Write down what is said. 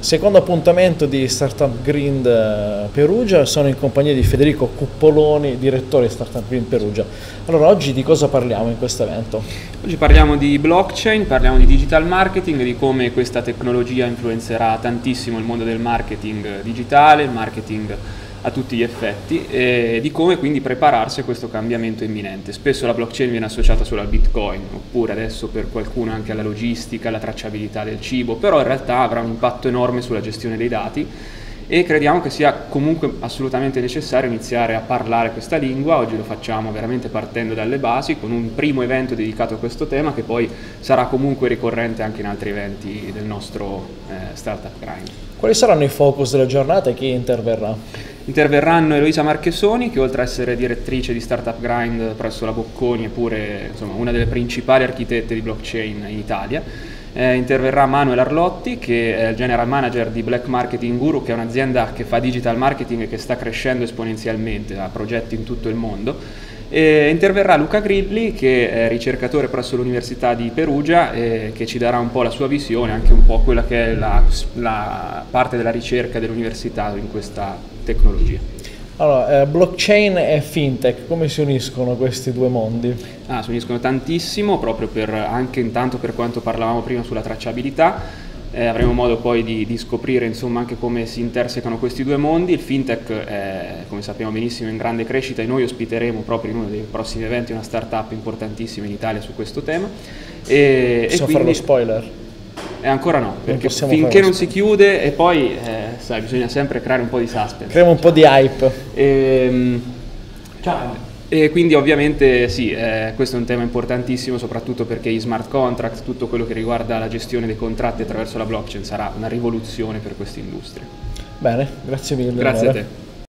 Secondo appuntamento di Startup Grind Perugia, sono in compagnia di Federico Cuppoloni, direttore di Startup Grind Perugia. Allora, oggi di cosa parliamo in questo evento? Oggi parliamo di blockchain, parliamo di digital marketing, di come questa tecnologia influenzerà tantissimo il mondo del marketing digitale, il marketing a tutti gli effetti, e di come quindi prepararsi a questo cambiamento imminente. Spesso la blockchain viene associata solo al Bitcoin, oppure adesso per qualcuno anche alla logistica, alla tracciabilità del cibo, però in realtà avrà un impatto enorme sulla gestione dei dati e crediamo che sia comunque assolutamente necessario iniziare a parlare questa lingua. Oggi lo facciamo veramente partendo dalle basi, con un primo evento dedicato a questo tema che poi sarà comunque ricorrente anche in altri eventi del nostro Startup Grind. Quali saranno i focus della giornata e chi interverrà? Interverranno Eloisa Marchesoni, che oltre a essere direttrice di Startup Grind presso la Bocconi è pure una delle principali architette di blockchain in Italia. Interverrà Manuel Arlotti, che è il General Manager di Black Marketing Guru, che è un'azienda che fa digital marketing e che sta crescendo esponenzialmente, ha progetti in tutto il mondo. E interverrà Luca Grilli, che è ricercatore presso l'Università di Perugia, che ci darà un po' la sua visione, anche un po' quella che è la parte della ricerca dell'università in questa tecnologia. Allora, blockchain e fintech, come si uniscono questi due mondi? Si uniscono tantissimo, proprio anche intanto per quanto parlavamo prima sulla tracciabilità. Avremo modo poi di scoprire insomma anche come si intersecano questi due mondi. Il fintech è, come sappiamo benissimo, in grande crescita e noi ospiteremo proprio in uno dei prossimi eventi una startup importantissima in Italia su questo tema. Possiamo fare lo spoiler? Ancora no, perché finché non si chiude e poi sai, bisogna sempre creare un po' di suspense. Creiamo un po' di hype. Ciao. E quindi ovviamente sì, questo è un tema importantissimo, soprattutto perché i smart contract, tutto quello che riguarda la gestione dei contratti attraverso la blockchain sarà una rivoluzione per questa industria. Bene, grazie mille. Grazie a te.